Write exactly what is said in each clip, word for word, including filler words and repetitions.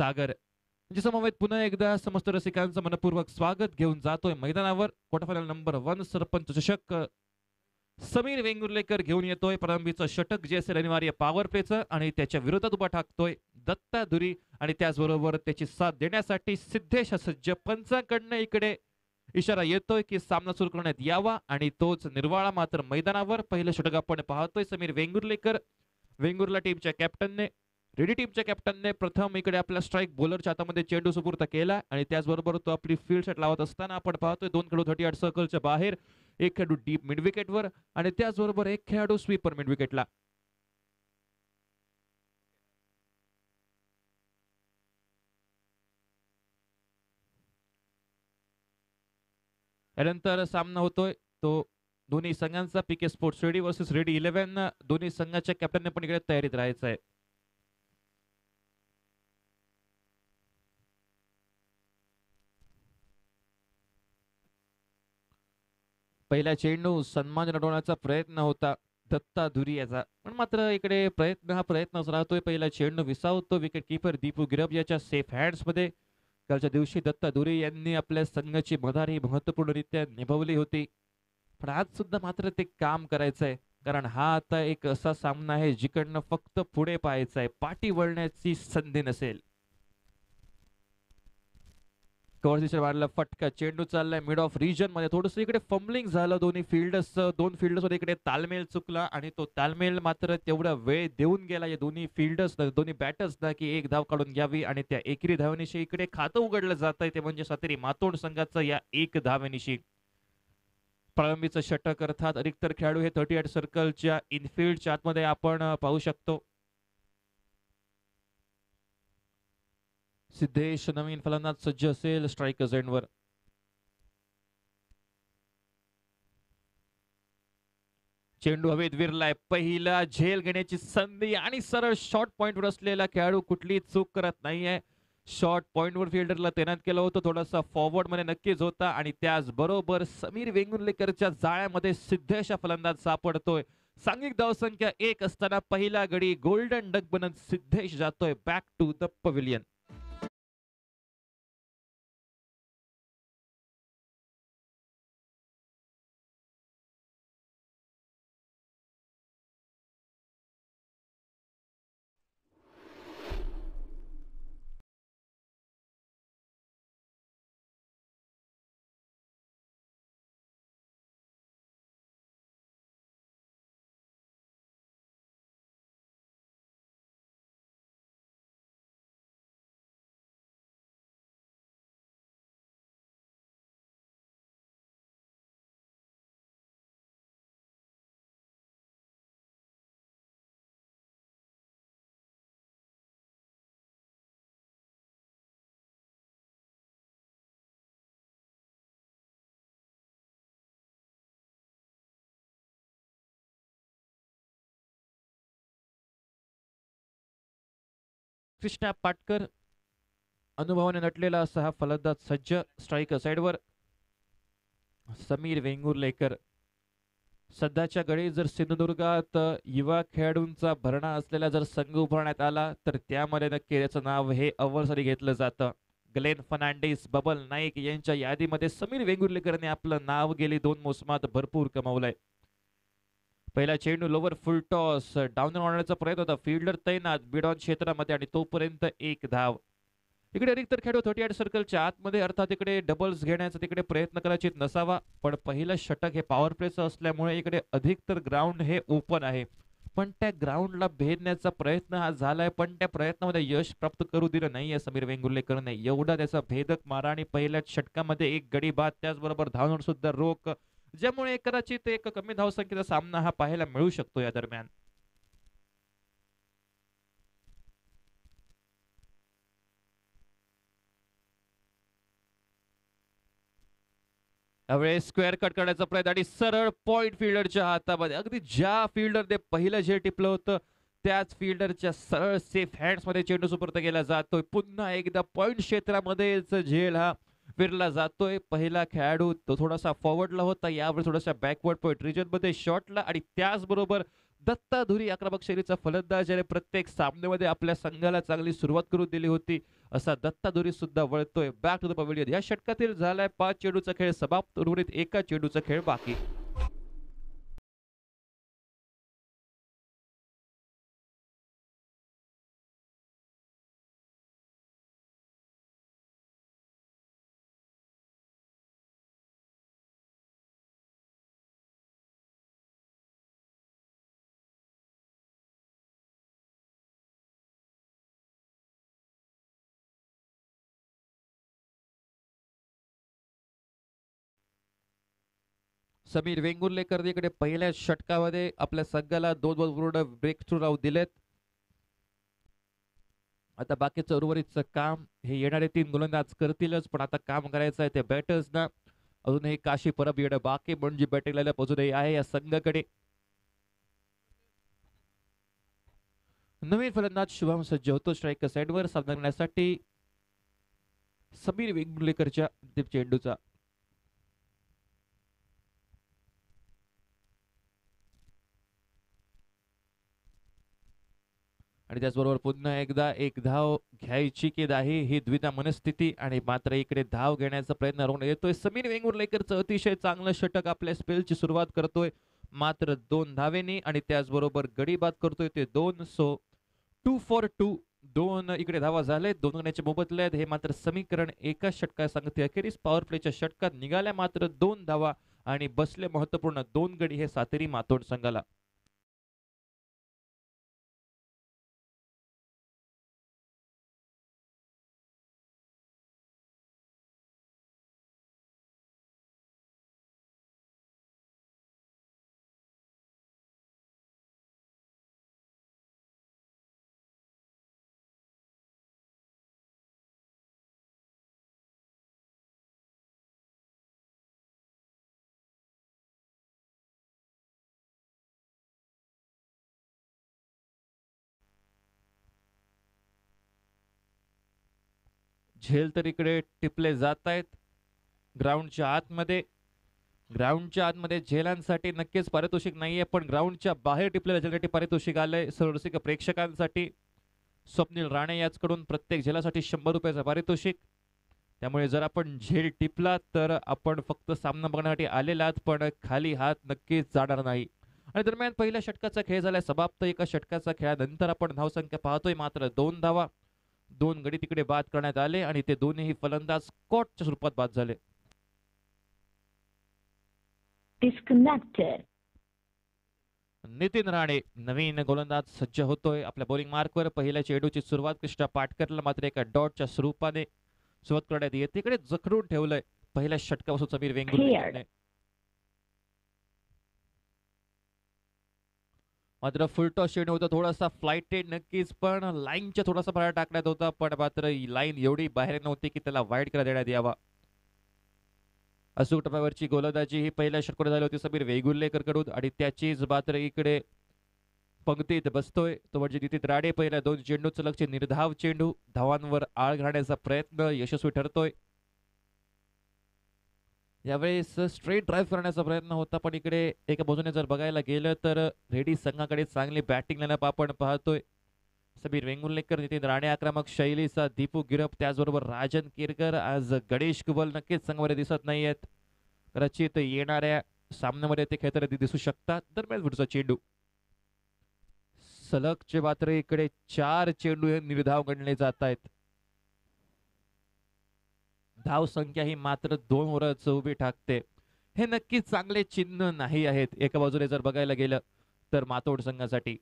सागर म्हणजे समवेत पुन्हा एकदा समस्त रसिकांचं मनपूर्वक स्वागत घेऊन जातोय मैदानावर quarter final number one sarpanch चषक। समीर वेंगुर्लेकर घेऊन येतोय प्रारंभीचं षटक जे असेल अनिवार्य पॉवर प्लेचं आणि त्याच्या विरोधात उभा टाकतोय दत्ता धुरी आणि त्याचबरोबर त्याची साथ देण्यासाठी सिद्धेश सज्ज पंचांकडनं इकडे इशारा येतोय की सामना सुरू करण्यात यावा आणि तोच निर्वाळा मात्र मैदानावर पहिलं षटक आपण पाहतोय समीर वेंगुर्लेकर वेंगुर्ला टीमच्या कॅप्टनने रेडी टीमच्या कॅप्टनने प्रथम इकडे आपल्या स्ट्राईक बॉलरच्या हातामध्ये चेंडू सुपूर्द केला आणि त्याचबरोबर तो आपली फील्ड सेट लावत असताना आपण पाहतोय दोन खेळाडू थर्टी आठ सर्कलच्या बाहेर एक खेळाडू डीप मिड विकेटवर आणि त्याचबरोबर एक खेळाडू स्वीपर मिड विकेटला। यानंतर सामना होतोय तो दोन्ही संघांचा PK sports ready versus ready eleven दोन्ही संघाच्या कॅप्टनने पण इकडे तयारीत राहायचं आहे। पहिला चेंडू सन्मान लढवण्याचा प्रयत्न होता दत्ता धुरी याचा पण मात्र इकडे प्रयत्न हा प्रयत्नच राहतोय। पहिला चेंडू विसावतो विकेट कीपर दीपू गिरब याच्या सेफ हँड्स मध्ये। कालच्या दिवशी दत्ता धुरी यांनी आपल्या संघाची मदार ही महत्वपूर्णरित्या निभावली होती पण आज सुद्धा मात्र ते काम करायचंय कारण हा आता एक असा सामना आहे जिकडनं फक्त पुढे पाहायचं आहे पाठी वळण्याची संधी नसेल। कव्हर मारला फटका चेंडू चाललाय मिड ऑफ रिजन मध्ये थोडस इकडे फंबलिंग झालं दोन्ही फिल्डर्स दोन फिल्डर्स मध्ये इकडे तालमेल चुकला आणि तो तालमेल मात्र तेवढा वेळ देऊन गेला या दोन्ही फिल्डर्स दोन्ही बॅटर्स ना की एक धाव काढून घ्यावी आणि त्या एकेरी धावेनिशी इकडे खातं उघडलं जात आहे ते म्हणजे सातेरी मातोंड संघाचं या एक धावेनिशी। प्रारंभीचं षटक अर्थात अधिकतर खेळाडू हे थर्टी एट सर्कलच्या इनफिल्डच्या आतमध्ये आपण पाहू शकतो। सिद्धेश नवीन फलंदाज सज्ज असेल स्ट्रायकर्स एंडवर। चेंडू हवेत विरलाय पहिला झेल घेण्याची संधी आणि सरळ शॉर्ट पॉइंटवर असलेला खेळाडू कुठली चूक करत नाहीये। शॉर्ट पॉइंटवर फिल्डरला तैनात केलं होतं थोडासा फॉरवर्ड मध्ये नक्कीच होता आणि त्याचबरोबर समीर वेंगुर्लेकरच्या जाळ्यामध्ये सिद्धेश फलंदाज सापडतोय। सांघिक धावसंख्या एक असताना पहिला गडी गोल्डन डक बनत सिद्धेश जातोय back to the pavilion. Krishna Patkar अनुभवाने नटलेला असा हा फलंदाज सज्ज स्ट्रायकर साइडवर। समीर वेंगुर्लेकर सध्याच्या घडी जर सिंधुदुर्गात युवा खेळाडूंचा भरणा असलेला जर संघ उभारण्यात आला तर त्यामध्ये नक्की त्याचं नाव हे अव्वलसरी घेतलं जातं। ग्लेन फर्नांडिस बबल नाईक यांच्या यादीमध्ये समीर वेंगुर्लेकरने आपलं नाव गेली दोन मोसमात भरपूर कमावलंय। पहिला चेंडू लोवर फुल टॉस डाऊन मारण्याचा प्रयत्न होता फिल्डर तैनात बिडॉन क्षेत्रामध्ये आणि तोपर्यंत एक धाव। इकडे अधिकतर खेळाडू थर्टी एट सर्कलच्या आतमध्ये अर्थात इकडे डबल्स घेण्याचा तिकडे प्रयत्न कदाचित नसावा पण पहिलं षटक हे पॉवर प्लेचं असल्यामुळे इकडे अधिकतर ग्राउंड हे ओपन आहे पण त्या ग्राउंडला भेदण्याचा प्रयत्न हा झालाय पण त्या प्रयत्नामध्ये यश प्राप्त करू दिलं नाहीये समीर वेंगुर्लेकरने। एवढा त्याचा भेदक मारा आणि पहिल्या षटकामध्ये एक गडी बाद त्याचबरोबर धावून सुद्धा रोख ज्यामुळे कदाचित एक कमी धावसंख्येचा सामना हा पाहायला मिळू शकतो या दरम्यान। यावेळेस स्क्वेअर कट करण्याचा प्रयत्न आणि सरळ पॉइंट फिल्डरच्या हातामध्ये अगदी ज्या फिल्डरने पहिलं झेल टिपलं होतं त्याच फिल्डरच्या सरळ सेफ हँड्स मध्ये चेंडू सुपूर्द केला जातोय। पुन्हा एकदा पॉइंट क्षेत्रामध्येच झेल हा फिरला जातोय। पहिला खेळाडू तो थोडासा फॉरवर्डला होता यावेळी थोडासा बॅकवर्ड पॉइंट रिजन मध्ये शॉटला आणि त्याचबरोबर दत्ता धुरी आक्रमक शैलीचा फलंदाज ज्याने प्रत्येक सामन्यामध्ये आपल्या संघाला चांगली सुरुवात करून दिली होती असा दत्ता धुरी सुद्धा वळतोय बॅक टू द पवेलियन. या षटकातील झालाय पाच चेंडूचा खेळ समाप्त, उर्वरित एका चेंडूचा खेळ बाकी. समीर वेंगुर्लेकर इकडे पहिल्या षटकामध्ये आपल्या संघाला दोन दोन पूर्ण ब्रेक थ्रू राहू दिलेत. आता बाकीचं उर्वरितचं काम हे येणारे तीन गोलंदाज करतीलच, पण आता काम करायचं आहे ते बॅटर्सना. अजूनही काशी परब येणं बाकी, म्हणजे बॅटिंग लाईनअप अजूनही आहे या संघाकडे. नवीन फलंदाज शुभम सज्ज होतो स्ट्राईकर साईडवर सामना करण्यासाठी समीर वेंगुर्लेकरच्या अंतिम चेंडूचा. आणि त्याचबरोबर पुन्हा एकदा एक धाव घ्यायची की नाही ही द्विधा मनस्थिती, आणि मात्र इकडे धाव घेण्याचा प्रयत्न होऊन येतोय. समीर वेंगुर्लेकरचं अतिशय चांगलं षटक आपल्या स्पेलची सुरुवात करतोय मात्र दोन धावेनी, आणि त्याचबरोबर गडी बाद करतोय ते दोन. सो टू फॉर टू, दोन इकडे धावा झाले, दोन गण्याचे मोबदले आहेत. हे मात्र समीकरण एका षटकात सांगते. अखेरीस पॉवर प्लेच्या षटकात निघाल्या मात्र दोन धावा आणि बसले महत्वपूर्ण दोन गडी हे सातेरी मातोंड संघाला. झेल तर इकडे टिपले जात आहेत ग्राउंडच्या आतमध्ये. ग्राउंडच्या आतमध्ये झेलांसाठी नक्कीच पारितोषिक नाहीये, पण ग्राउंडच्या बाहेर टिपलेल्या झेलसाठी पारितोषिक आलंय सर्वरसिक प्रेक्षकांसाठी. स्वप्नील राणे याचकडून प्रत्येक झेलासाठी शंभर रुपयाचं पारितोषिक. त्यामुळे जर आपण झेल टिपला तर आपण फक्त सामना बघण्यासाठी आलेलात, पण खाली हात नक्कीच जाणार नाही. आणि दरम्यान पहिल्या षटकाचा खेळ झाला समाप्त. एका षटकाचा खेळानंतर आपण धावसंख्या पाहतोय मात्र दोन धावा, दोन गडी तिकडे बाद करण्यात आले आणि ते दोन्ही फलंदाज स्कॉटच्या स्वरूपात बाद झाले. डिस्कनेक्टेड. नितीन राणे नवीन गोलंदाज सज्ज होतोय आपल्या बॉलिंग मार्कवर. पहिल्या चेंडूची सुरुवात कृष्णा पाटकरला मात्र एका डॉटच्या स्वरूपाने सुरुवात करण्यात येते. इकडे जखडून ठेवलंय पहिल्या षटकापासून समीर वेंगुर्लेकरने. मात्र फुलटॉस चेंडू होता, थोडासा फ्लाइटेड नक्कीच, पण लाईनच्या थोडासा बाहेर टाकण्यात होता, पण मात्र लाईन एवढी बाहेर नव्हती की त्याला वाईड करा देण्यात यावा. अचूक टप्प्यावरची गोलंदाजी ही पहिल्या षटकात झाली होती समीर वेंगुर्लेकर कडून, आणि त्याचीच मात्र इकडे पंक्तीत बसतोय तो म्हणजे नितीन राणे. पहिल्या दोन चेंडू सलगचे निर्धाव चेंडू, धावांवर आळ घालण्याचा प्रयत्न यशस्वी ठरतोय. यावेळेस स्ट्रेट ड्राईव्ह करण्याचा प्रयत्न होता, पण इकडे एका बाजूने जर बघायला गेलं तर रेडी संघाकडे चांगली बॅटिंग लाईनअप आपण पाहतोय. समीर वेंगुर्लेकर, नितीन राणे आक्रमक शैलीचा, दीपू गिरप, त्याचबरोबर राजन केरकर. आज गणेश कुबल नक्कीच संघामध्ये दिसत नाहीयेत. कदाचित येणाऱ्या सामन्यामध्ये ते खेळताना दिसू शकतात. दरम्यान पुढचा चेंडू सलगचे मात्र इकडे चार चेंडू हे निर्धाव गणले जात आहेत. धाव संख्या ही मात्र दोन वरच उभी ठाकते. हे नक्कीच चांगले चिन्ह नाही आहेत एका बाजूने जर बघायला गेलं तर मातोड संघासाठी.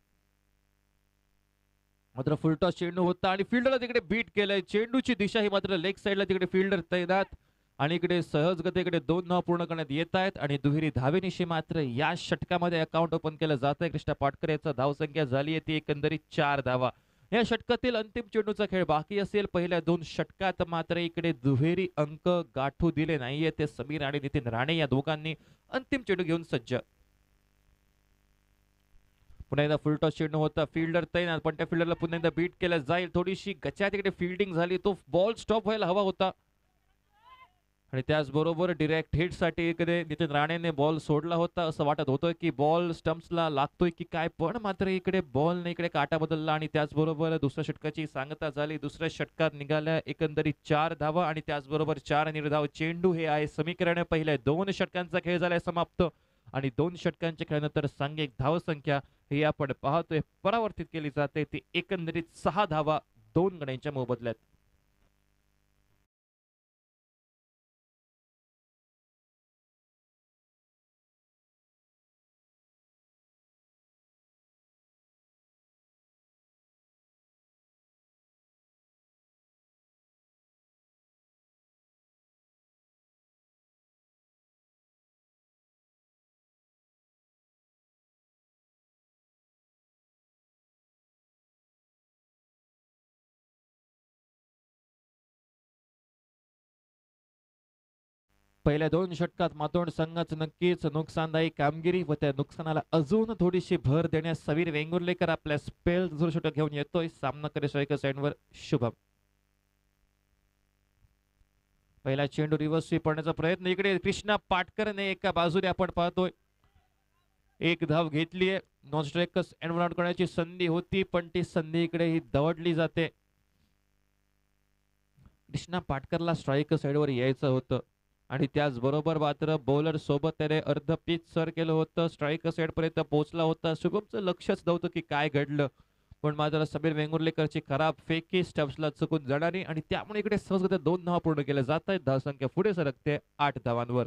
मात्र फुलटॉस चेंडू होता आणि फिल्डरला तिकडे बीट केलंय. चेंडूची दिशा ही मात्र लेग साईडला तिकडे फिल्डर तैनात, आणि इकडे सहजगतीकडे दोन धाव पूर्ण करण्यात येत आहेत आणि दुहेरी धावेनिशी मात्र या षटकामध्ये अकाउंट ओपन केलं जात आहे. कृष्णा पाटकर याचा धाव संख्या झाली आहे ती एकंदरीत चार धावा. या षटकातील अंतिम चेंडूचा खेळ बाकी असेल. पहिल्या दोन षटकात मात्र इकडे दुहेरी अंक गाठू दिले नाहीये ते समीर आणि नितीन राणे या दोघांनी. अंतिम चेंडू घेऊन सज्ज. पुन्हा एकदा फुलटॉस चेंडू होता, फिल्डर तैनात, पण त्या फिल्डरला पुन्हा एकदा बीट केलं जाईल. थोडीशी गचा तिकडे फिल्डिंग झाली, तो बॉल स्टॉप व्हायला हवा होता. आणि त्याचबरोबर डिरेक्ट हिटसाठी इकडे नितीन राणेने बॉल सोडला होता. असं वाटत होतं की बॉल स्टम्प्सला लागतोय की काय, पण मात्र इकडे बॉलने इकडे काटा बदलला आणि त्याचबरोबर दुसऱ्या षटकाची सांगता झाली. दुसऱ्या षटकात निघाल्या एकंदरीत चार धावा आणि त्याचबरोबर चार निर्धाव चेंडू. हे आहे समीकरण. पहिल्या दोन षटकांचा खेळ झालाय समाप्त आणि दोन षटकांच्या खेळानंतर सांघिक धावसंख्या ही आपण पाहतोय परावर्तित केली जाते. ती एकंदरीत सहा धावा दोन गड्यांच्या मोबदल्यात. पहिल्या दोन षटकात मातोंड संघाचं नक्कीच नुकसानदायी कामगिरी व त्या नुकसानाला अजून थोडीशी भर देण्यास समीर वेंगुर्लेकर आपल्या स्पेल दुसरं षटक घेऊन येतोय. सामना करे स्ट्रायकर साइडवर शुभम. पहिला चेंडू रिव्हर्स स्वीप करण्याचा प्रयत्न इकडे कृष्णा पाटकरने एका बाजूने आपण पाहतोय एक धाव घेतलीये. नॉन स्ट्रायकर्स एनवॉर्ड करण्याची संधी होती पण ती संधी इकडे ही दवडली जाते. कृष्णा पाटकरला स्ट्रायकर साइडवर यायचं होतं आणि त्याचबरोबर मात्र बॉलर सोबत त्याने अर्ध पिच सर केलं होतं. स्ट्रायकर साइड पर्यंत पोहोचला होता. शुभमचं लक्षच नव्हतं की काय घडलं, पण मात्र समीर वेंगुर्लेकरची खराब फेकी स्टम्प्सला चुकून जाणारी आणि त्यामुळे इकडे सहजगत्या दोन धावा पूर्ण केल्या जात आहेत. धावसंख्या पुढे सरकते आठ धावांवर.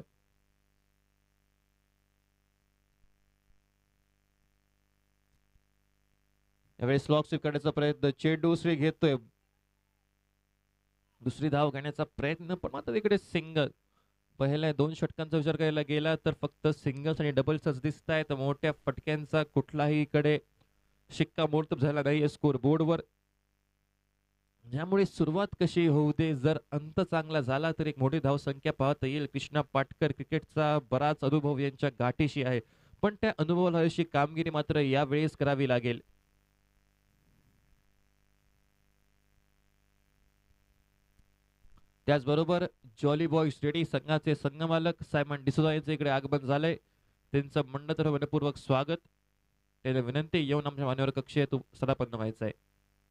यावेळी स्लॉक स्वीप करण्याचा प्रयत्न, चेंडू स्वी घेतोय, दुसरी धाव घेण्याचा प्रयत्न पण मात्र इकडे सिंगल. पहिल्या दोन षटकांचा विचार करायला गेला तर फक्त सिंगल्स आणि डबल्सच दिसत आहेत. मोठ्या फटक्यांचा कुठलाही इकडे शिक्कामोर्तब झाला नाही स्कोर बोर्डवर. ज्यामुळे सुरुवात कशी होऊ दे, जर अंत चांगला झाला तर एक मोठी धावसंख्या पाहता येईल. कृष्णा पाटकर क्रिकेटचा बराच अनुभव यांच्या गाठीशी आहे, पण त्या अनुभवाला अशी कामगिरी मात्र यावेळेस करावी लागेल. त्याचबरोबर जॉली बॉयज रेडी संघाचे संघमालक सायमन डिसोजा यांचे इकडे आगमन झालंय. त्यांचं मंडळ मनपूर्वक स्वागत. त्याला विनंती येऊन आमच्या मान्यवर कक्षेत सदापन्न व्हायचं आहे.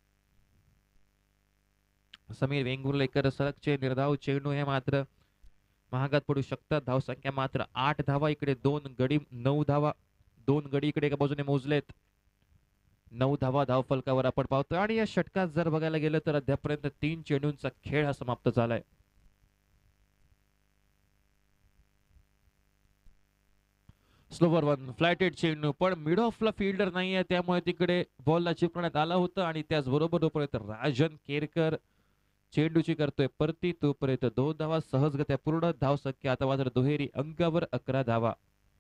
समीर वेंगुर्लेकर सलगचे निर्धाव चेंडू हे मात्र महागात पडू शकतात. धावसंख्या मात्र आठ धावा. इकडे दोन गडी नऊ धावा, दोन गडी इकडे एका बाजूने मोजलेत. नऊ धावा धाव फलकावर आपण पाहतोय आणि या षटकात जर बघायला गेलं तर अद्यापर्यंत तीन चेंडूंचा खेळ हा समाप्त झालाय. स्लोवर वन फ्लॅटेड चेंडू, पण मिड ऑफला फिल्डर नाहीये त्यामुळे तिकडे बॉलला चिपकण्यात आला होता आणि त्याचबरोबर तोपर्यंत राजन केरकर चेंडूची करतोय परती. तोपर्यंत दोन धावा सहजगत्या पूर्ण. धावसंख्या आता मात्र दुहेरी अंकावर अकरा धावा.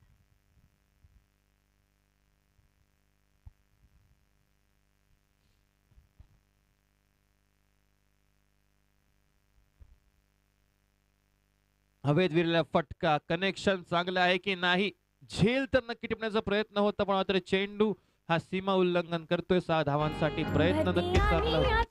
हवेत विरला फटका, कनेक्शन चांगलं आहे की नाही, झेल तर नक्की टिपण्याचा प्रयत्न होता पण मात्र चेंडू हा सीमा उल्लंघन करतोय. सहा धावांसाठी प्रयत्न नक्कीच चांगला होता.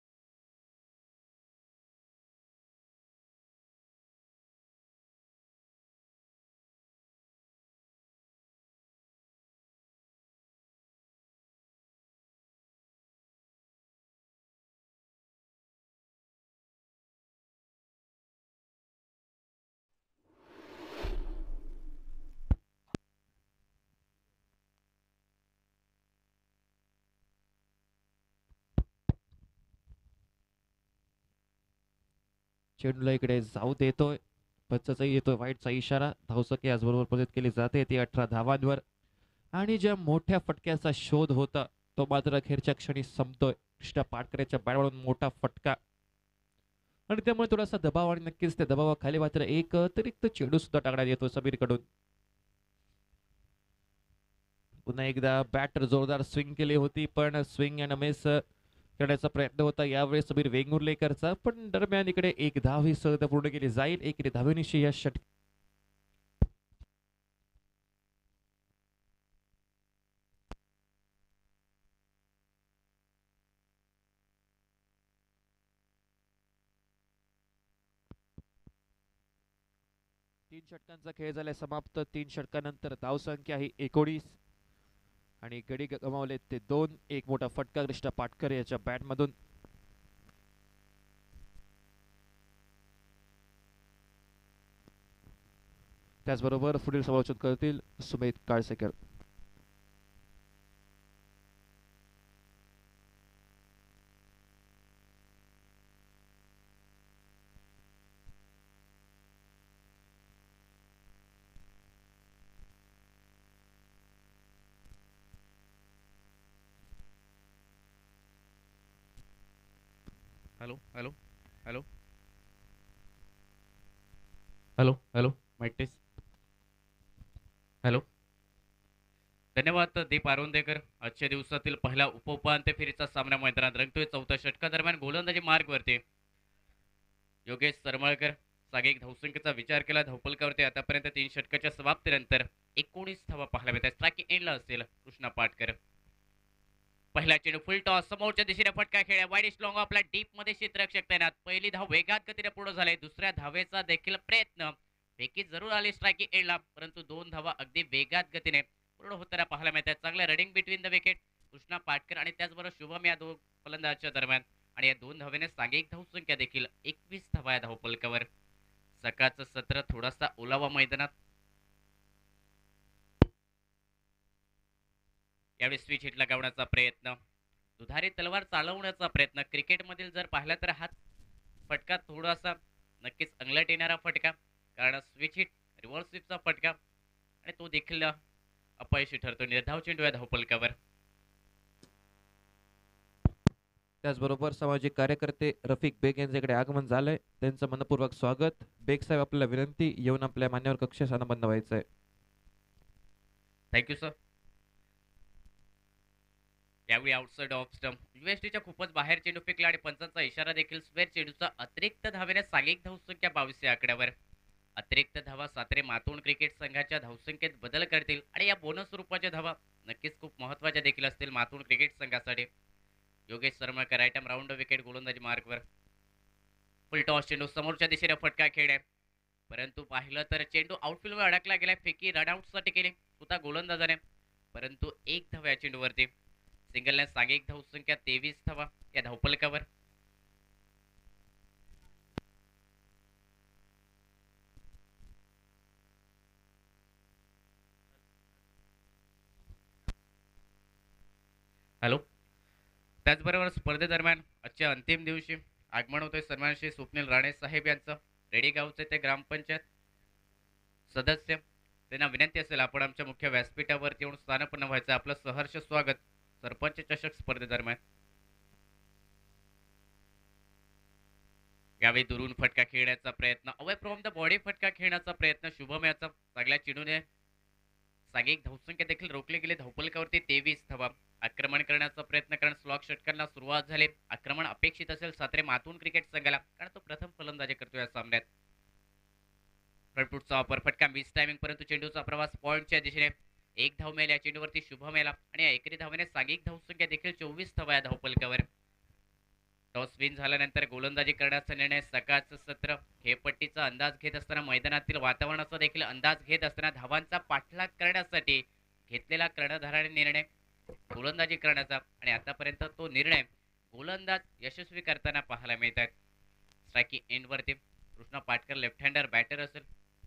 चेंडूला इकडे जाऊ देतोय, पंचाचा येतोय वाईटचा इशारा. धावसंख्या याचबरोबर परत केली जाते ती अठरा धावांवर आणि ज्या मोठ्या फटक्याचा शोध होता तो मात्र अखेरच्या क्षणी संपतोय. कृष्णा पाटकरच्या बॅटवरून मोठा फटका आणि त्यामुळे थोडासा दबाव आणि नक्कीच त्या दबावाखाली मात्र एक अतिरिक्त चेंडू सुद्धा टाकण्यात येतो समीर कडून. पुन्हा एकदा बॅटर जोरदार स्विंग केली होती पण स्विंग अँड मिस करण्याचा प्रयत्न होता यावेळेस समीर वेंगुर्लेकरचा, पण दरम्यान इकडे एक धाव ही सहज पूर्ण केली जाईल. एक धावेनिशी या षट तीन षटकांचा खेळ झालाय समाप्त. तीन षटकानंतर धावसंख्या ही एकोणीस आणि गडी गमावले ते दोन. एक मोठा फटका कृष्णा पाटकर याच्या बॅटमधून. त्याचबरोबर पुढील समालोचन करतील Sumit Kalsekar. Hello hello hello hello hello mic test. Hello. धन्यवाद दीप आरोंदेकर. आजच्या दिवसातील पहिला उपउपांत्य फेरीचा सामना मैदानात रंगतोय. चौथ्या षटकादरम्यान गोलंदाजी मार्गवरती योगेश सरमळकर सागेक धावसंख्येचा विचार केला धावपलकावरती आतापर्यंत तीन षटकाच्या समाप्तीनंतर एकोणीस धावा पाहायला मिळतात. स्ट्राईक एंडला असेल कृष्णा पाटकर. पहिला चेंडू फुल टॉस समोरच्या दिशेने फटका खेळ्या वाईड लॉंग आपला डीप मध्ये क्षेत्ररक्षक तैनात. पहिली धाव वेगात गतीने पूर्ण झाली. दुसऱ्या धावेचा देखील प्रयत्न फेकी जरूर आली स्ट्राईक एंडला, परंतु दोन धावा अगदी वेगात गतीने पूर्ण होताना पाहायला मिळतात. चांगलं running between the wicket Krishna Patkar आणि त्याचबरोबर शुभम या दोन फलंदाजांच्या दरम्यान. आणि या दोन धावेने सांघिक धावसंख्या देखील एकवीस धावा या धावपलकावर. सकाळचं सत्र थोडासा ओलावा मैदानात. यावेळी स्विच हिट लगावण्याचा प्रयत्न, दुधारी तलवार चालवण्याचा प्रयत्न. क्रिकेटमधील जर पाहिला तर हा फटका थोडासा नक्कीच अंगलट येणारा फटका, कारण स्विच हिट रिव्हर्स स्विपचा फटका आणि तो देखील अपयशी ठरतो. निर्धाव चेंडू या धावपलकावर. त्याचबरोबर सामाजिक कार्यकर्ते रफिक बेग यांच्याकडे आगमन झालंय. त्यांचं मनपूर्वक स्वागत. बेग साहेब आपल्याला विनंती येऊन आपल्या मान्यवर कक्ष स्थानबद्ध व्हायचं आहे. Thank you sir. यावेळी आउटसाइड ऑफ स्टंप युएसटीच्या खूपच बाहेर चेंडू फेकला आणि पंचांचा इशारा देखील स्क्वेअर चेंडूचा अतिरिक्त धावेने सांघिक धावसंख्या बावीस या आकड्यावर. अतिरिक्त धावा सातारे मातोंड क्रिकेट संघाच्या धावसंख्येत बदल करतील आणि या बोनस स्वरूपाच्या धावा नक्कीच खूप महत्त्वाच्या देखील असतील मातोंड क्रिकेट संघासाठी. Yogesh Sharmakar right arm round wicket गोलंदाजी मार्कवर. फुल टॉस चेंडू समोरच्या दिशेने फटका खेळलाय, परंतु पाहिलं तर चेंडू आउटफील्डवर अडकला गेलाय. फेकी रनआउटसाठी केली स्वतः गोलंदाजाने, परंतु एक धाव या चेंडूवरती. सिंगलने सांघिक धावसंख्या तेवीस धावा या धावपलकावर. हॅलो. त्याचबरोबर स्पर्धेदरम्यान आजच्या अंतिम दिवशी आगमन होतोय सन्मान श्री स्वप्नील राणे साहेब यांचं. रेडी गावचे ते ग्रामपंचायत सदस्य. त्यांना विनंती असेल आपण आमच्या मुख्य व्यासपीठावरती येऊन स्थानापन्न व्हायचं. आपलं सहर्ष स्वागत सरपंच चषक स्पर्धेदरम्यान. यावेळी दुरून फटका खेळण्याचा प्रयत्न, अवे फ्रॉम द बॉडी फटका खेळण्याचा प्रयत्न शुभम याचा. चांगल्या चेंडूने सांघिक धावसंख्या देखील रोखली गेली धावपलकावरती तेवीस धावा. आक्रमण करण्याचा प्रयत्न, कारण स्लॉक षटकांना सुरुवात झाली. आक्रमण अपेक्षित असेल सातारे मातून क्रिकेट संघाला, कारण तो प्रथम फलंदाजी करतो या सामन्यात. फ्रंटफुटचा वापर फटका मिस टायमिंग, परंतु चेंडूचा प्रवास पॉइंटच्या दिशेने. एक धाव मिळाली या चेंडूवरती शुभम याला आणि या एकेरी धावेने सांघिक धावसंख्या देखील चोवीस धावा या धावपलकावर. टॉस विन झाल्यानंतर गोलंदाजी करण्याचा निर्णय. सकाळचं सत्र खेळपट्टीचा अंदाज घेत असताना, मैदानातील वातावरणाचा देखील अंदाज घेत असताना धावांचा पाठलाग करण्यासाठी घेतलेला कर्णधाराने निर्णय गोलंदाजी करण्याचा, आणि आतापर्यंत तो निर्णय गोलंदाज यशस्वी करताना पाहायला मिळतात. स्ट्रायकी एंडवरती Krishna Patkar left hander batter असेल.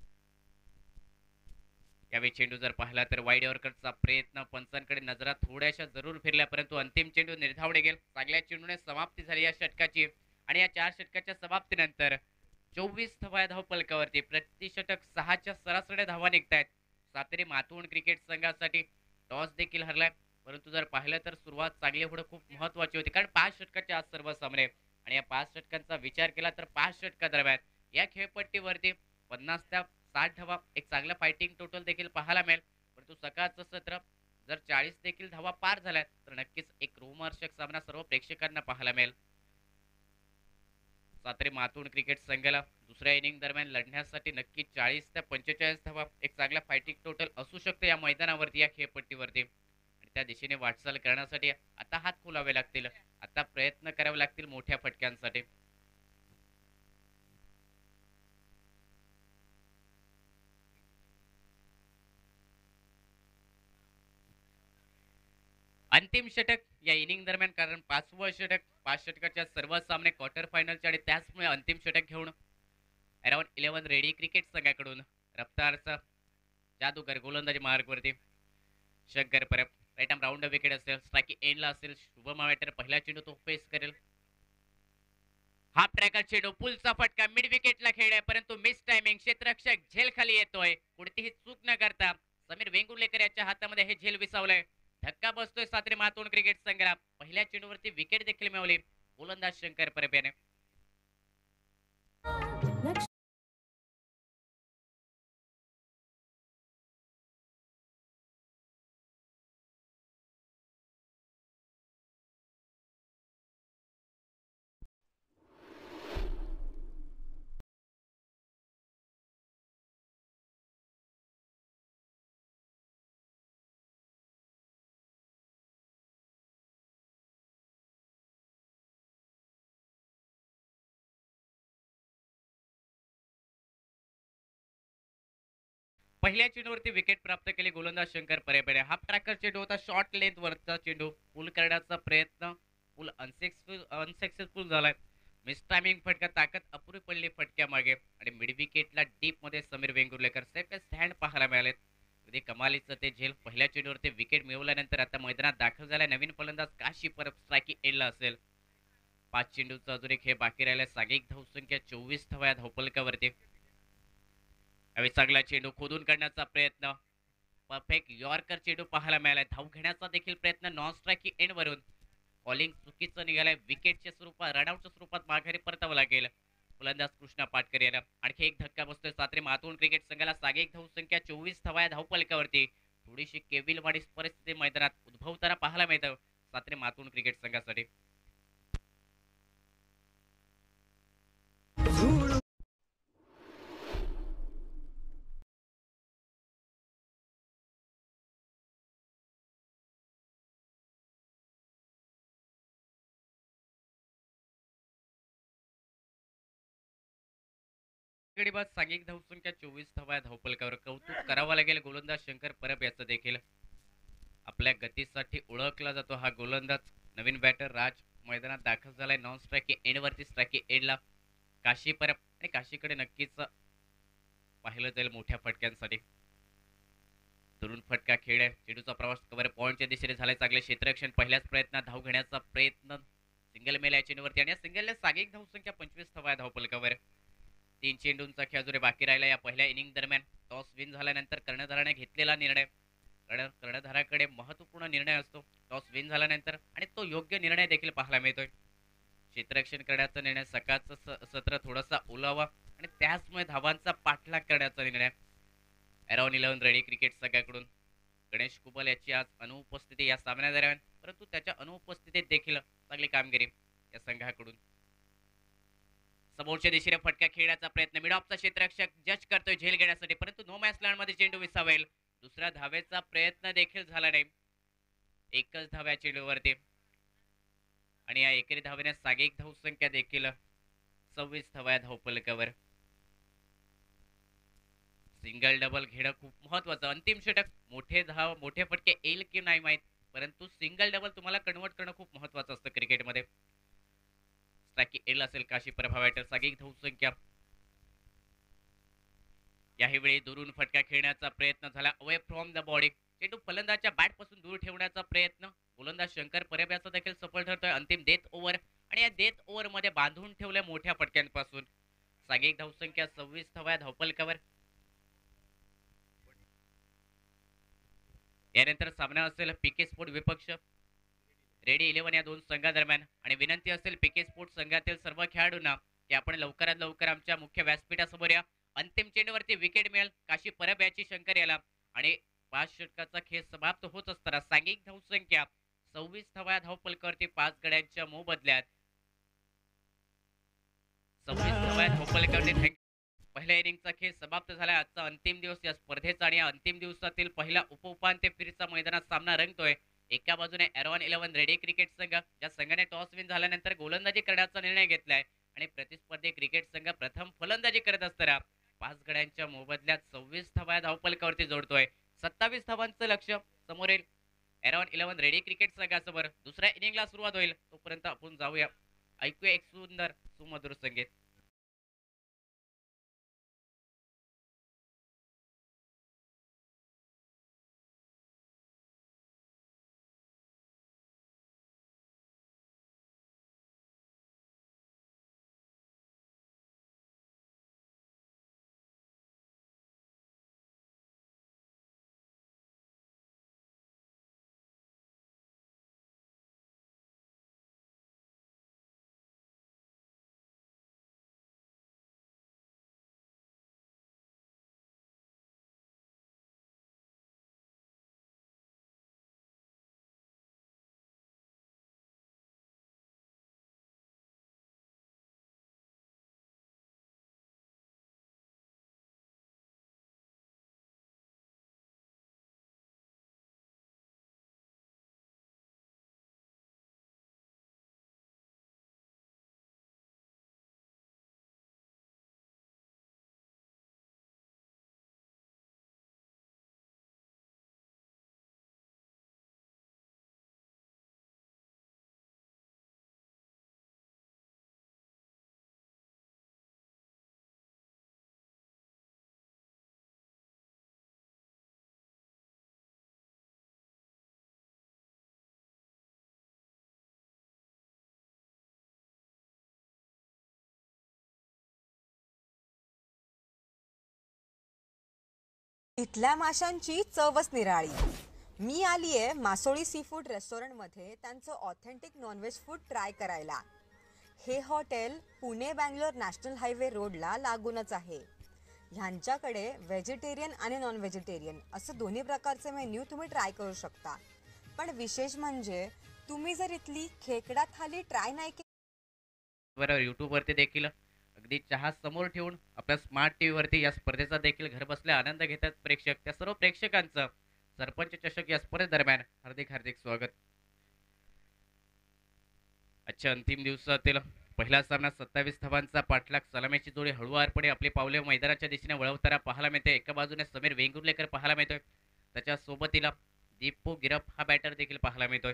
यावेळी चेंडू जर पाहिला तर वाईड यॉर्करचा प्रयत्न, पंचांकडे नजरा थोड्याशा जरूर फिरल्या, परंतु अंतिम चेंडू निर्धावणे गेल. चांगल्या चेंडूने समाप्ती झाली या षटकाची आणि या चार षटकाच्या समाप्तीनंतर चोवीस धावा या धावपलकावरती. प्रति षटक सहाच्या सरासरी धावा निघतायत सातारे मातोंड क्रिकेट संघासाठी. टॉस देखील हरलाय, परंतु जर पाहिलं तर सुरुवात चांगली होणं खूप महत्त्वाची होती, कारण पाच षटकाचे आज सर्व सामने आणि या पाच षटकांचा विचार केला तर पाच षटका दरम्यान या खेळपट्टीवरती पन्नास त्या साठ धावा एक चांगला फायटिंग टोटल देखील पाहायला मिळेल. परंतु सकाळचं सत्र जर चाळीस देखील धावा पार झाल्या तर नक्कीच एक रोमहर्षक सामना सर्व प्रेक्षकांना पाहायला मिळेल. सातारे मातोंड क्रिकेट संघाला दुसऱ्या इनिंग दरम्यान लढण्यासाठी नक्की चाळीस ते पंचेचाळीस धावा एक चांगला फायटिंग टोटल असू शकते या मैदानावरती या खेळपट्टीवरती. आणि त्या दिशेने वाटचाल करण्यासाठी आता हात खोलावे लागतील, आता प्रयत्न करावे लागतील मोठ्या फटक्यांसाठी. अंतिम षटक या इनिंग दरम्यान, कारण पाचवं षटक, पाच षटकाच्या सर्व सामने क्वार्टर फायनलचे आणि त्याचमुळे अंतिम षटक घेऊन अराउंड इलेव्हन रेडी क्रिकेट संघाकडून रफ्तारचा जादूगर गोलंदाजी मार्गवरती Shankar Parab right arm round wicket असेल, स्ट्राईक एंडला असेल, शुभम आवेटर पहिला चेंडू तो फेस करेल. हाफ ट्रॅकर चेंडू पुलचा फटका मिड विकेटला खेळ आहे, परंतु मिस टायमिंग, क्षेत्ररक्षक झेल खाली येतोय. कोणतीही चूक न करता समीर वेंगुर्लेकर याच्या हातामध्ये हे झेल विसावलंय. धक्का बसतोय सात्रे मातोंड क्रिकेट संघाला. पहिल्या चेंडूवरती विकेट देखील मिळवली गोलंदाज शंकर परब याने. पहिल्या चेंडूवरती विकेट प्राप्त केली गोलंदाज शंकर परब याने. हाफ ट्रॅकर चेंडू होता, शॉर्ट लेंथ वरचा चेंडू पुल करण्याचा प्रयत्न, पुल अनसक्सेसफुल अनसक्सेसफुल झालाय. मिस टायमिंग फटका, ताकद अपुरी पडली फटक्या मागे आणि मिड विकेटला डीप मध्ये समीर वेंगुर्लेकर सेफ स्टँड पाहायला मिळालेत. अगदी कमालीचं ते झेल. पहिल्या चेंडूवरती विकेट मिळवल्यानंतर आता मैदानात दाखल झालाय नवीन फलंदाज काशी परब. स्ट्राईक एंडला असेल. पाच चेंडूचा अजून एक हे बाकी राहिलाय. सागिक धावसंख्या चोवीस धावा धावपलकावरती. यावेळी चांगला चेंडू खोदून काढण्याचा प्रयत्न, परफेक्ट यॉर्कर चेंडू पाहायला मिळालाय. धाव घेण्याचा देखील प्रयत्न नॉन स्ट्राईक एंड वरून. कॉलिंग चुकीचं निघालाय. विकेटच्या स्वरूपात, रनआउटच्या स्वरूपात माघारी परतावं लागेल फलंदाज कृष्णा पाटकर यांना. आणखी एक धक्का बसतोय सात्रे मातोंड क्रिकेट संघाला. सागिक धावसंख्या चोवीस धावा धावपलकावरती. थोडीशी केविलवाडी परिस्थिती मैदानात उद्भवताना पाहायला मिळतं सात्रे मातोंड क्रिकेट संघासाठी. गडीबाज सागिक धावसंख्या चोवीस धावा धावपलकावर. कौतुक करावं लागेल गोलंदाज शंकर परब याचं देखील. आपल्या गतीसाठी ओळखला जातो हा गोलंदाज. नवीन बॅटर राज मैदानात दाखल झालाय. नॉन स्ट्राईक एंडवरती, स्ट्राईक एंडला काशी परब आणि काशीकडे नक्कीच पाहिलं जाईल मोठ्या फटक्यांसाठी. तरुण फटका खेळ आहे. चेंडूचा प्रवास कव्हर पॉईंटच्या दिशेने झालाय. चांगले क्षेत्ररक्षण, पहिल्याच प्रयत्नात धाव घेण्याचा प्रयत्न, सिंगल मेल या चेंडूवरती आणि या सिंगलने सागिक धावसंख्या पंचवीस धावा धावपलकावर. तीन चेंडूंचा खेळ अजून बाकी राहिला या पहिल्या इनिंग दरम्यान. टॉस विन झाल्यानंतर कर्णधाराने घेतलेला निर्णय, कर्णधाराकडे महत्वपूर्ण निर्णय असतो टॉस विन झाल्यानंतर आणि तो योग्य निर्णय देखील पाहायला मिळतोय. क्षेत्ररक्षण करण्याचा निर्णय, सकाळचं सत्र थोडासा ओलावा आणि त्याचमुळे धावांचा पाठलाग करण्याचा निर्णय अराउंड इलेव्हन रेडी क्रिकेट संघाकडून. गणेश कुबल याची आज अनुपस्थिती या सामन्यादरम्यान, परंतु त्याच्या अनुपस्थितीत देखील चांगली कामगिरी या संघाकडून. समोरच्या दिशेने फटका खेळण्याचा प्रयत्न, मिड ऑफचा क्षेत्ररक्षक जज करतोय झेल घेण्यासाठी, परंतु नो मॅच लँड मध्ये चेंडू विसावेल. दुसऱ्या धावेचा प्रयत्न देखील झाला नाही. एकच धाव्या चेंडूवरती आणि या एकेरी धावेने सागिक धावसंख्या देखील सव्वीस धाव्या धावपलकावर. सिंगल डबल घेणं खूप महत्वाचं. अंतिम षटक, मोठे धाव मोठे फटके येईल की नाही माहित, परंतु सिंगल डबल तुम्हाला कन्वर्ट करणं खूप महत्वाचं असतं क्रिकेटमध्ये. स्ट्राईक एल असेल काशी प्रभावाटर. सागिक धावसंख्या याही दुरून फटका खेळण्याचा प्रयत्न झाला अवे फ्रॉम द बॉडी. चेंडू फलंदाजच्या बॅट पासून दूर ठेवण्याचा प्रयत्न गोलंदाज शंकर परब याचा देखील सफल ठरतोय. अंतिम डेथ ओव्हर आणि या डेथ ओव्हर मध्ये बांधून ठेवल्या मोठ्या फटक्यांपासून. सागिक धावसंख्या सव्वीस धाव्या धावपलकावर. यानंतर सामना असेल पीके स्पोर्ट विपक्ष रेडी इलेव्हन या दोन संघादरम्यान आणि विनंती असेल पीके स्पोर्ट संघातील सर्व खेळाडूंना की आपण लवकरात लवकर आमच्या मुख्य व्यासपीठासमोर या. अंतिम चेंडूवरती विकेट मिळेल काशी परब याची शंकर याला आणि पाच षटकाचा खेळ समाप्त होत असताना सागिक धावसंख्या सव्वीस धाव्या धावपलकावरती पाच गड्यांच्या मोबदल्यात सव्वीस धाव्या धावपलकावरती. पहिल्या इनिंगचा खेळ समाप्त झाला. आजचा अंतिम दिवस या स्पर्धेचा आणि या अंतिम दिवसातील पहिला उपउपांत्य फेरीचा मैदानात सामना रंगतोय. एका बाजूने अरॉन इलेव्हन रेडी क्रिकेट संघ, ज्या संघाने टॉस विन झाल्यानंतर गोलंदाजी करण्याचा निर्णय घेतलाय आणि प्रतिस्पर्धी क्रिकेट संघ प्रथम फलंदाजी करत असताना पाच गड्यांच्या मोबदल्यात सव्वीस धावा धावपलकावरती जोडतोय. सत्तावीस धावांचं लक्ष समोरील अराउंड इलेव्हन रेडी क्रिकेट संघासमोर दुसऱ्या इनिंगला सुरुवात होईल. तोपर्यंत आपण जाऊया, ऐकूया एक सुंदर सुमधुर संगीत. इथल्या माशांची चवच निराळी. मी आलीये मासोळी सी फूड रेस्टॉरंटमध्ये त्यांचं ऑथेंटिक नॉनव्हेज फूड ट्राय करायला. हे hotel Pune Bangalore national highway रोडला लागूनच आहे. ह्यांच्याकडे व्हेजिटेरियन आणि नॉन व्हेजिटेरियन असं दोन्ही प्रकारचे मेन्यू तुम्ही ट्राय करू शकता. पण विशेष म्हणजे तुम्ही जर इथली खेकडा थाली ट्राय नाही केली बरोबर, यूट्यूबवरती देखील अगदी चहा समोर ठेवून आपल्या स्मार्ट टीव्हीवरती या स्पर्धेचा देखील घर बसल्या आनंद घेतात प्रेक्षक. त्या सर्व प्रेक्षकांचं सरपंच चषक या स्पर्धेदरम्यान हार्दिक हार्दिक स्वागत. आजच्या अंतिम दिवसातील पहिला सामना सत्तावीस धावांचा पाठलाग, सलामीची जोडी हळूवारपणे आपली पावले मैदानाच्या दिशेने वळवताना पाहायला मिळते. एका बाजूने समीर वेंगुर्लेकर पाहायला मिळतोय, त्याच्या सोबतीला दीपू गिरप हा बॅटर देखील पाहायला मिळतोय.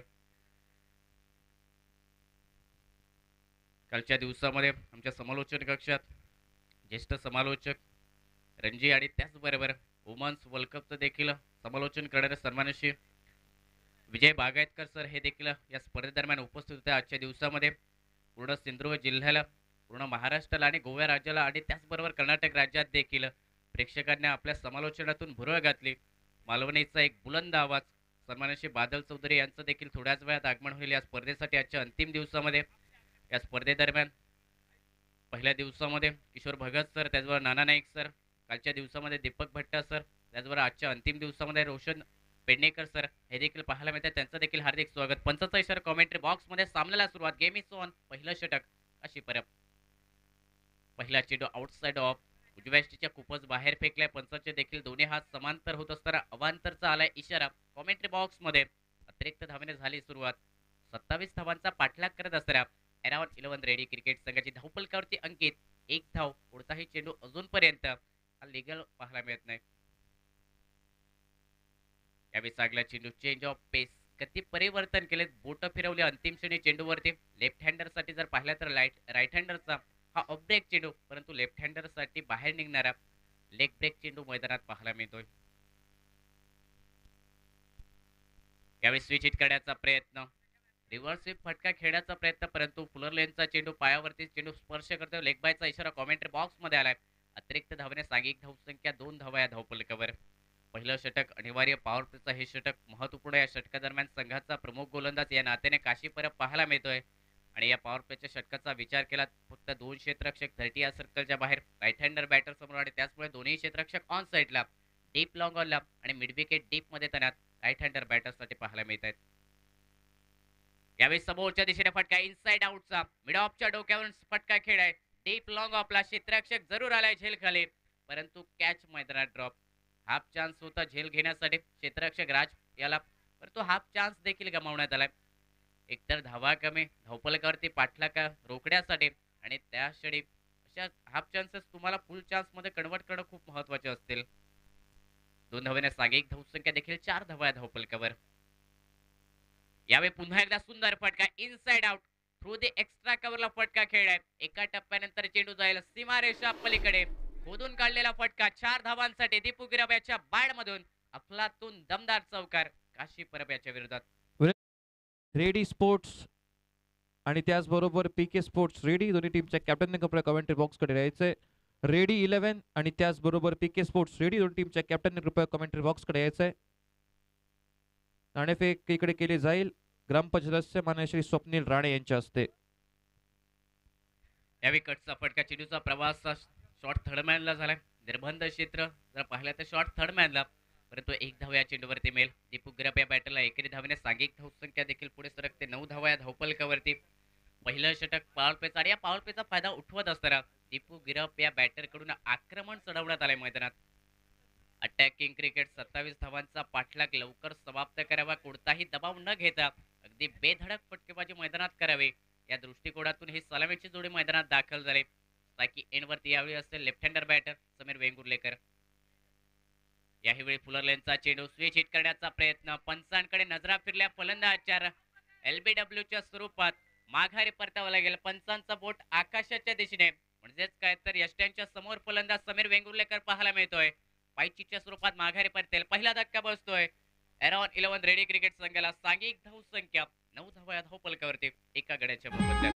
कालच्या दिवसामध्ये आमच्या समालोचन कक्षात ज्येष्ठ समालोचक रणजी आणि त्याचबरोबर वुमन्स वर्ल्ड कपचं देखील समालोचन करणारे सन्मानशील विजय बागायतकर सर हे देखील या स्पर्धेदरम्यान उपस्थित होते. आजच्या दिवसामध्ये पूर्ण सिंधुदुर्ग जिल्ह्याला, पूर्ण महाराष्ट्राला आणि गोवा राज्याला आणि त्याचबरोबर कर्नाटक राज्यात देखील प्रेक्षकांनी आपल्या समालोचनातून भुरळ घातली. मालवणीचा एक बुलंद आवाज सन्मानशील बादल चौधरी यांचं देखील थोड्याच वेळात आगमन होईल या स्पर्धेसाठी. आजच्या अंतिम दिवसामध्ये या स्पर्धेदरम्यान पहिल्या दिवसामध्ये किशोर भगत सर, त्याचबरोबर नाना नाईक सर, कालच्या दिवसामध्ये दीपक भट्टा सर, त्याचबरोबर आजच्या अंतिम दिवसामध्ये रोशन पेडणेकर सर हे देखील पाहायला मिळतात. त्यांचं देखील हार्दिक स्वागत. पंचाचा इशारा कॉमेंट्री बॉक्समध्ये. सामन्याला सुरुवात. Game is on. पहिलं षटक अशी परत पहिला चेंडू आउटसाइड ऑफ उजव्या स्टिच्या खूपच बाहेर फेकलाय. पंचाचे देखील दोन्ही हात समांतर होत असताना अवांतरचा आलाय इशारा कॉमेंट्री बॉक्समध्ये. अतिरिक्त धावेने झाली सुरुवात. सत्तावीस धावांचा पाठलाग करत असताना अराउंड इलेव्हन रेडी क्रिकेट संघाची धावपलकावरती अंकित एक धाव. कोणताही चेंडू अजूनपर्यंत हा लिगल पाहायला मिळत नाही. यावेळी सागला चेंडू चेंज ऑफ पेस, गती परिवर्तन केले, बोट फिरवले अंतिम क्षणी चेंडूवरती. लेफ्ट हँडर साठी जर पाहिलं तर लाईट राईट हँडरचा हा ऑफ ब्रेक चेंडू, परंतु लेफ्ट हँडर साठी बाहेर निघणारा लेग ब्रेक चेंडू मैदानात पाहायला मिळतोय. यावेळी स्विच हिट करण्याचा प्रयत्न, रिव्हर्स स्वीप फटका खेळण्याचा प्रयत्न, परंतु फुलर लेनचा चेंडू पायावरती चेंडू स्पर्श करतो. लेग बायचा इशारा कॉमेंट्री बॉक्स मध्ये आलाय. अतिरिक्त धावने सांघिक धावसंख्या दोन धावा या धावपलकावर. पहिलं षटक अनिवार्य पॉवर प्लेचा हे षटक महत्वपूर्ण. या षटकादरम्यान संघाचा प्रमुख गोलंदाज या नात्याने काशी परब पाहायला मिळतोय. आणि या पॉवर प्लेच्या षटकाचा विचार केला फक्त दोन क्षेत्ररक्षक थर्टी या सर्कलच्या बाहेर, राईट हँडर बॅटर समोर आणि त्याचमुळे दोन्ही क्षेत्ररक्षक ऑन साईडला, डीप लॉंग ऑनला आणि मिड विकेट डीप मध्ये तैनात राईट हँडर बॅटरसाठी पाहायला मिळत आहेत. यावेळी समोरच्या दिशेने फटका इनसाइड आउटचा, मिड ऑफच्या डोक्यावरून फटका खेळाय. डीप लॉंग ऑफला क्षेत्ररक्षक जरूर आलाय झेल खाली, परंतु कॅच मैदानात ड्रॉप. हाफ चान्स होता झेल घेण्यासाठी क्षेत्ररक्षक राज याला, परंतु हाफ चान्स देखील गमावण्यात आलाय. एकतर धावा कमी, धावपलकावरती पाठलाग रोखण्यासाठी आणि त्या क्षणी अशा हाफ चान्सेस तुम्हाला फुल चान्स मध्ये कन्वर्ट करणं खूप महत्वाचे असतील. दोन धावेने सांघिक धावसंख्या देखील चार धावा या धावपलकावर. यावेळी पुन्हा एकदा सुंदर फटका inside out through the extra कव्हरला फटका खेळलाय. एका टप्प्यानंतर चेंडू जाईल सीमारेषा पलीकडे. खोदून काढलेला फटका चार धावांसाठी दीपू गिराप्याच्या बॅट मधून अफलातून दमदार चौकार काशी परब याच्या विरोधात. रेडी स्पोर्ट्स आणि त्याचबरोबर पीके स्पोर्ट्स रेडी दोन्ही टीमच्या कॅप्टनने कपडे कमेंट्री बॉक्सकडे यायचंय. रेडी इलेव्हन आणि त्याचबरोबर पीके स्पोर्ट्स रेडी दोन टीमच्या कॅप्टनने कृपया कमेंट्री बॉक्सकडे यायचंय. नाणेफेक इकडे केली जाईल ग्रामपंचायत सदस्य मान्य श्री स्वप्नील राणे यांच्या हस्ते. यावेळी कटचा फटका चेंडूचा प्रवास शॉर्ट थर्ड मॅनला झालाय. निर्बंध क्षेत्र जर पाहिलं तर शॉर्ट थर्ड मॅनला, परंतु एक धाव या चेंडूवरती मिळेल. दीपू गिराप या बॅटरला एकेरी धावेने सांघिक धावसंख्या देखील पुढे सरकते नऊ धावा या धावपलकावरती. पहिलं षटक पावर प्लेचा आणि या पावर प्लेचा फायदा उठवत असताना दीपू गिराप या बॅटर कडून आक्रमण चढवण्यात आलंय मैदानात. अटॅकिंग क्रिकेट सत्तावीस धावांचा पाठलाग लवकर समाप्त करावा, कोणताही दबाव न घेता अगदी बेधडक फटकेबाजी मैदानात करावे या दृष्टिकोनातून ही सलामीची जोडी मैदानात दाखल झाले. ताकी एंडवरती यावेळी असेल left hander batter Sameer Vengurlekar. याही फुलरलेनचा चेंडू स्विच हिट करण्याचा प्रयत्न, पंचांकडे नजरा फिरल्या फलंदाजच्या एलबीडब्ल्यूच्या स्वरूपात माघारी परतावा लागेल. पंचांचा बोट आकाशाच्या दिशेने म्हणजेच काय तर यष्ट्यांच्या समोर फलंदाज समीर वेंगुर्लेकर पाहायला मिळतोय. पायचीच्या स्वरूपात माघारी परतेल. पहिला धक्का बसतोय एरॉन इलेव्हन रेडी क्रिकेट संघाला सांघिक धाव संख्या नऊ धावा या धावपलकावरती एका गड्याच्या मोबदल्यात.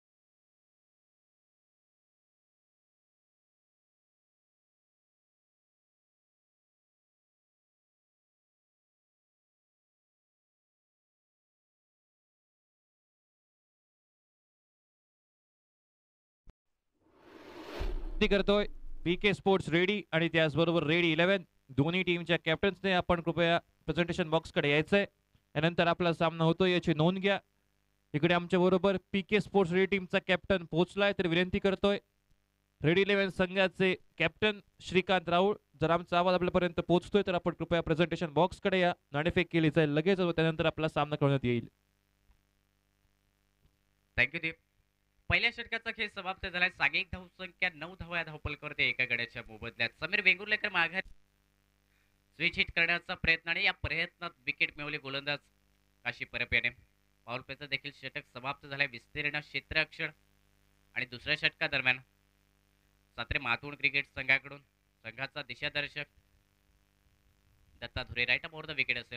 करतोय पीके स्पोर्ट्स रेडी आणि त्याचबरोबर रेडी इलेव्हन दोन्ही टीमच्या कॅप्टन्सने आपण कृपया प्रेझेंटेशन बॉक्सकडे यायचंय. यानंतर आपला सामना होतोय याची नोंद घ्या. इकडे आमच्या बरोबर पीके स्पोर्ट्स रेडी टीमचा कॅप्टन पोहोचलाय तर विनंती करतोय रेडी इलेव्हन संघाचे कॅप्टन श्रीकांत राऊळ, जर आमचा आवाज आपल्यापर्यंत पोहोचतोय तर आपण कृपया प्रेझेंटेशन बॉक्सकडे या. नाणेफेक केली जाईल लगेच व त्यानंतर आपला सामना करण्यात येईल. थँक्यू दीप. पहिल्या षटकाचा खेळ समाप्त झालाय. सांघिक धावसंख्या नऊ धावा या धावपलकावरती एका गड्याच्या मोबदल्यात. समीर वेंगुर्लेकर माघारी स्विच हिट करण्याचा प्रयत्न आणि या प्रयत्नात विकेट मिळवली गोलंदाज काशी परब याने. पाऊल प्लेचा देखील षटक समाप्त झालाय. विस्तीर्ण क्षेत्ररक्षण आणि दुसऱ्या षटका दरम्यान सात्रे मातोंड क्रिकेट संघाकडून संघाचा दिशादर्शक Datta Dhure right about the wicket असेल.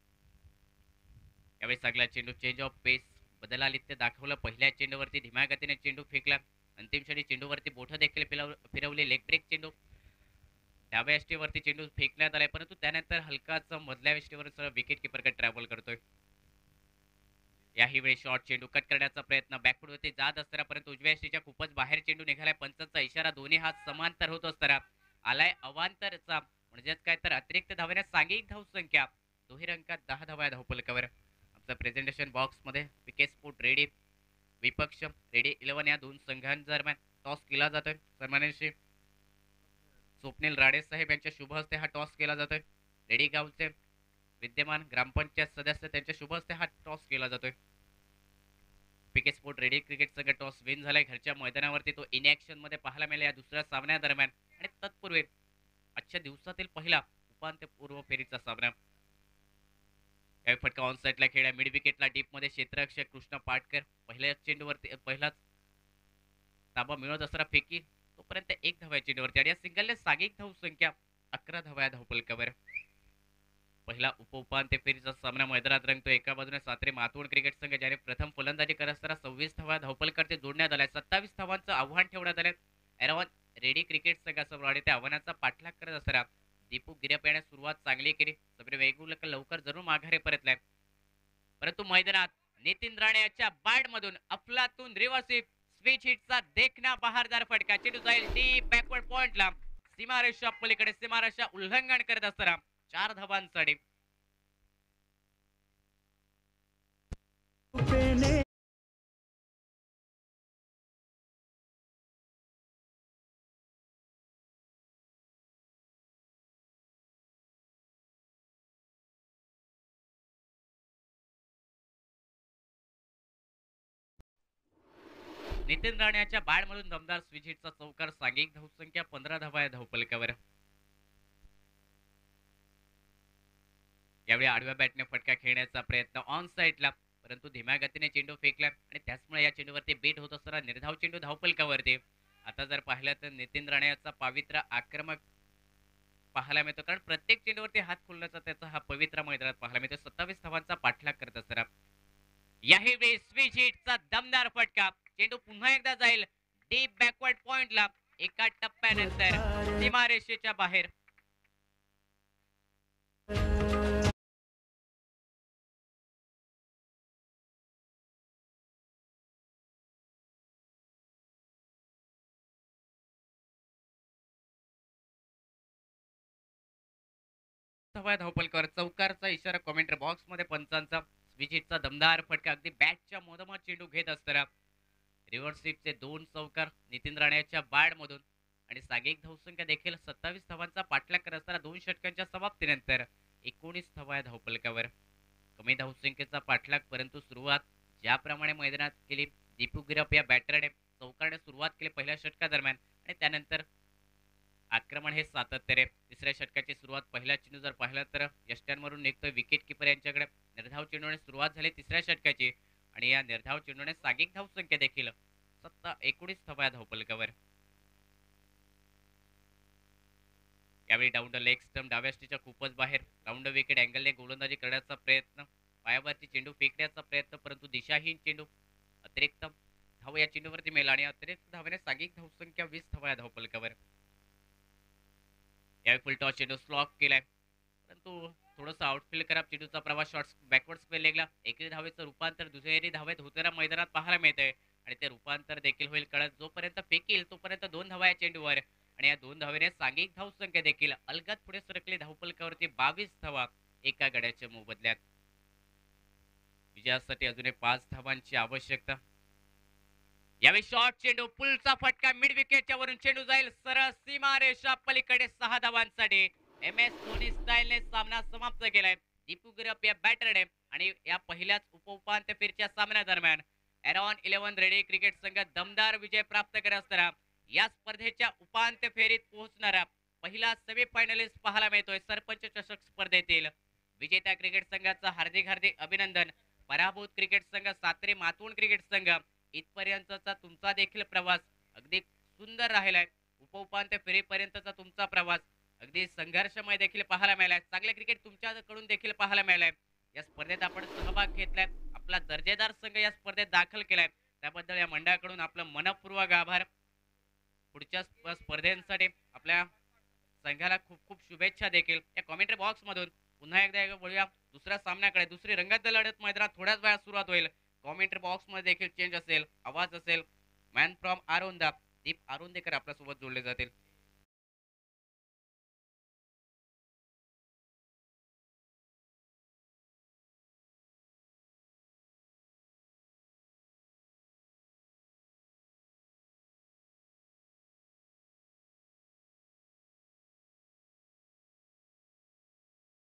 यावेळी सगळा चेंडू चेंज ऑफ पेस बदलालित्य दाखवलं. पहिल्या चेंडूवरती धीम्या गतीने चेंडू फेकला. अंतिम क्षणी चेंडूवरती बोठं देखील फिरवले. लेग ब्रेक चेंडू डाव्या यष्टीवरती चेंडू फेकण्यात आलाय, परंतु त्यानंतर हलकाच मधल्या यष्टीवर विकेट किपरकडे ट्रॅव्हल करतोय. याही वेळी शॉर्ट चेंडू कट करण्याचा प्रयत्न बॅकफुटवरती जात असताना परंतु उजव्या यष्टीच्या खूपच बाहेर चेंडू निघालाय. पंचांचा इशारा दोन्ही हात समांतर होत असताना आलाय अवांतरचा म्हणजेच काय तर अतिरिक्त धावेने सांघिक धावसंख्या दोही अंकात दहा धावा धावपलकावर. आमचा प्रेझेंटेशन बॉक्स मध्ये पीके स्पोर्ट रेडी विपक्ष रेडी इलेव्हन या दोन संघांदरम्यान टॉस केला जातोय. सन्माननीय स्वप्नील राणे साहेब यांच्या शुभ हस्ते हा टॉस केला जातोय. रेडी गावचे विद्यमान ग्रामपंचायत सदस्य त्यांच्या शुभ हस्ते हा टॉस केला जातोय. पीके स्पोर्ट रेडी क्रिकेट संघ टॉस विन झालाय. घरच्या मैदानावरती तो इन ऍक्शन मध्ये पाहायला मिळाला या दुसऱ्या सामन्यादरम्यान आणि तत्पूर्वी आजच्या दिवसातील पहिला उपांत्यपूर्व फेरीचा सामना. या फटका ऑन साइडला खेळला. मिड विकेटला डीप मध्ये क्षेत्ररक्षक कृष्ण पाटकर पहिल्या चेंडूवरती पहिलाच ताबा मिळवत असताना फेकी तोपर्यंत एक धावा चेंडूवरती आणि या सिंगलने सांघिक धाव संख्या अकरा धावा धावपलकावर. पहिला उपउपांत्य फेरीचा सामना मैदानात रंगतो. एका बाजूने सात्रे मातोंड क्रिकेट संघ ज्याने प्रथम फलंदाजी करत असताना सव्वीस धावा धावपलकावरती जोडण्यात आलाय. सत्तावीस धावांचं आव्हान ठेवण्यात आलंय. एरॉन रेडी क्रिकेट संघासमोर आणि त्या आव्हानाचा पाठलाग करत असताना दीपू गिराप याने सुरुवात चांगली केली. समीर वेंगुर्लेकर लवकर जरूर माघारी परतलाय, परंतु मैदानात नितीन राणे याच्या बॅट मधून अफलातून रिव्हर्सिव स्विच हिटचा देखना बहारदार फटका. चेंडू जाईल डीप बॅकवर्ड पॉइंटला. सीमारेषा पलीकडे सीमारेषा उल्लंघन करत असताना चार धावांसाठी नितीन राणेच्या बॅट मधून दमदार स्विच हिटचा चौकार. सांघिक धावसंख्या पंधरा धावा या धावपलकावर. यावेळी आडव्या बॅटने फटका खेळण्याचा प्रयत्न ऑन साइडला परंतु धीम्या गतीने चेंडू फेकला आणि त्याचमुळे या चेंडूवरती बेट होत असताना निर्धाव चेंडू धावपलकावरती. आता जर पाहिलं तर नितीन राणे याचा पवित्र आक्रमक पाहायला मिळतो, कारण प्रत्येक चेंडूवरती हात खोलण्याचा त्याचा हा पवित्र मैदानात पाहायला मिळतो. सत्तावीस धावांचा पाठलाग करत असताना याही वेळी स्विच हिटचा दमदार फटका. चेंडू पुन्हा एकदा जाईल डीप बॅकवर्ड पॉइंटला. एका टप्प्यानंतर सीमारेषेच्या बाहेर. धावा धावपलकावर चौकारचा इशारा कॉमेंट्री बॉक्स मध्ये पंचांचा. स्विच दमदार फटका अगदी बॅटच्या मधोमध चेंडू घेत असताना रिव्हर्स स्वीपचे दोन चौकार नितीन राणेच्या बॅट मधून आणि सागेक धावसंख्या देखील सत्तावीस धावांचा पाठलाग करत असताना दोन षटकांच्या समाप्तीनंतर एकोणीस धावा धावपलकावर. कमी धावसंख्येचा पाठलाग, परंतु सुरुवात ज्याप्रमाणे मैदानात केली दीपू गिरप या बॅटरने चौकारने सुरुवात केली पहिल्या षटकादरम्यान आणि त्यानंतर आक्रमण हे सातत्याने. तिसऱ्या षटकाची सुरुवात पहिला चेंडू जर पाहिला तर यष्ट्यांवरून निघतोय विकेट किपर यांच्याकडे. निर्धाव चेंडूने सुरुवात झाली तिसऱ्या षटकाची आणि या निर्धाव चेंडूने सागिक धावसंख्या देखील सत्ता एकोणीस धावा धावपलकावर. यावेळी डाऊन द लेग स्टंप डाव्या स्टीच्या खूपच बाहेर. राऊंड विकेट अँगलने गोलंदाजी करण्याचा प्रयत्न, पायावरती चेंडू फेकण्याचा प्रयत्न, परंतु दिशाहीन चेंडू. अतिरिक्त धाव या चेंडूवरती मेला आणि अतिरिक्त धावेने सागिक धावसंख्या वीस धावा धावपलकावर. यावेळी फुलटॉस चेंडू स्लॉक केलाय, परंतु थोडंसं आउटफील्ड खराब. चेंडूचा प्रवास शॉर्ट बॅकवर्ड स्पेल लेगला. एकेरी धावेचं रूपांतर दुसरी धावेत होताना मैदानात पाहायला मिळतंय आणि ते रूपांतर देखील होईल, कारण जोपर्यंत फेकील तोपर्यंत दोन धावा या चेंडूवर आणि या दोन धावेने सांघिक धावसंख्या देखील अलगद पुढे सरकली. धावपलकावरती बावीस धावा एका गड्याच्या मोबदल्यात. विजयासाठी अजूनही पाच धावांची आवश्यकता. यावेळी शॉर्ट चेंडू, पुलचा फटका, मिड विकेटच्या वरून चेंडू जाईल सरळ सीमारेषा पलीकडे. सहा धावांसाठी एम एस धोनी स्टाईलने सामना समाप्त केलाय. दीपू गिरप या बॅटरने आणि या पहिल्याच उपउपांत्य फेरीच्या सामन्यादरम्यान एरॉन इलेव्हन रेडी क्रिकेट संघ दमदार विजय प्राप्त करत असताना या स्पर्धेच्या उपांत्य फेरीत पोहोचणारा पहिला सेमीफायनलिस्ट पाहायला मिळतोय. सरपंच चषक स्पर्धेतील विजेत्या क्रिकेट संघाचा हार्दिक हार्दिक अभिनंदन. पराभूत क्रिकेट संघ सातरे मातोंड क्रिकेट संघ, इथपर्यंतचा तुमचा देखील प्रवास अगदी सुंदर राहिलाय. उपउपांत्य फेरीपर्यंतचा तुमचा प्रवास अगदी संघर्षमय देखील पाहायला मिळालाय. चांगले क्रिकेट तुमच्याकडून देखील पाहायला मिळालाय. या स्पर्धेत आपण सहभाग घेतलाय, आपला दर्जेदार संघ या स्पर्धेत दाखल केलाय, त्याबद्दल या मंडळाकडून आपलं मनपूर्वक आभार. पुढच्या स्पर्धेसाठी आपल्या संघाला खूप खूप शुभेच्छा देखील. या कॉमेंट्री बॉक्स मधून पुन्हा एकदा बोलूया दुसऱ्या सामन्याकडे. दुसरी रंगत लढत मैदानात थोड्याच वेळात सुरुवात होईल. कॉमेंट्री बॉक्स मध्ये देखील चेंज असेल, आवाज असेल. मॅन फ्रॉम आरोंदा दीप आरोंदेकर आपल्यासोबत जोडले जातील.